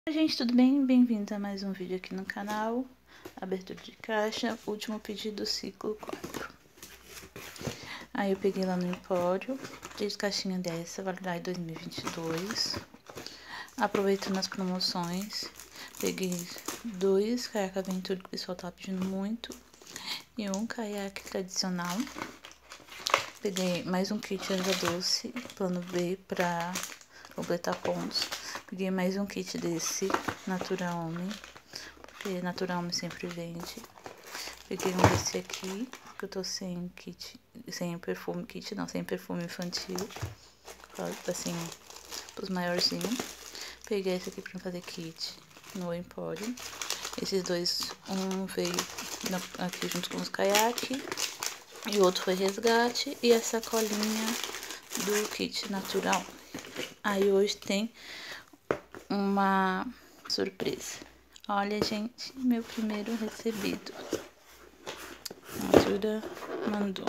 Oi gente, tudo bem? Bem-vindos a mais um vídeo aqui no canal. Abertura de caixa, último pedido, ciclo 4. Aí eu peguei lá no Empório, 3 caixinhas dessa, validade 2022. Aproveitando as promoções, peguei 2 caiaque aventura que o pessoal tá pedindo muito. E um caiaque tradicional. Peguei mais um kit erva doce, plano B pra completar pontos. Peguei mais um kit desse, Natura Homem, porque Natura Homem sempre vende. Peguei um desse aqui, que eu tô sem kit, sem perfume, sem perfume infantil, assim, pros maiorzinhos. Peguei esse aqui pra fazer kit no Empório. Esses dois, um veio aqui junto com os caiaques e o outro foi resgate, e a sacolinha do kit natural. Aí hoje tem uma surpresa. Olha, gente, meu primeiro recebido. A Natura mandou.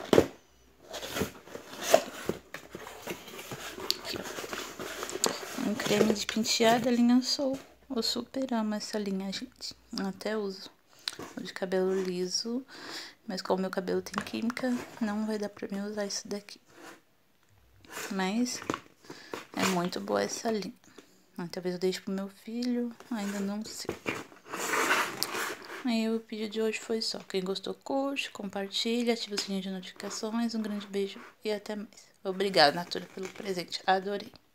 Aqui, ó. Um creme de penteado da linha Soul. Eu super amo essa linha, gente. Até uso. O de cabelo liso. Mas como meu cabelo tem química, não vai dar pra mim usar isso daqui. Mas é muito boa essa linha. Talvez eu deixe pro meu filho, ainda não sei. Aí o vídeo de hoje foi só. Quem gostou, curte, compartilha, ativa o sininho de notificações. Um grande beijo e até mais. Obrigada, Natura, pelo presente. Adorei.